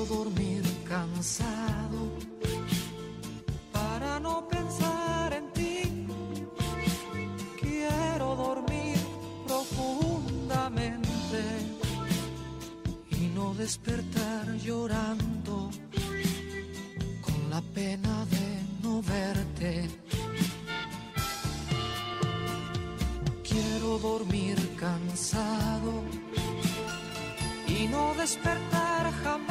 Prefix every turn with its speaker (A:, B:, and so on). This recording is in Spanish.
A: dormir cansado para no pensar en ti. Quiero dormir profundamente y no despertar llorando con la pena de no verte. Quiero dormir cansado y no despertar jamás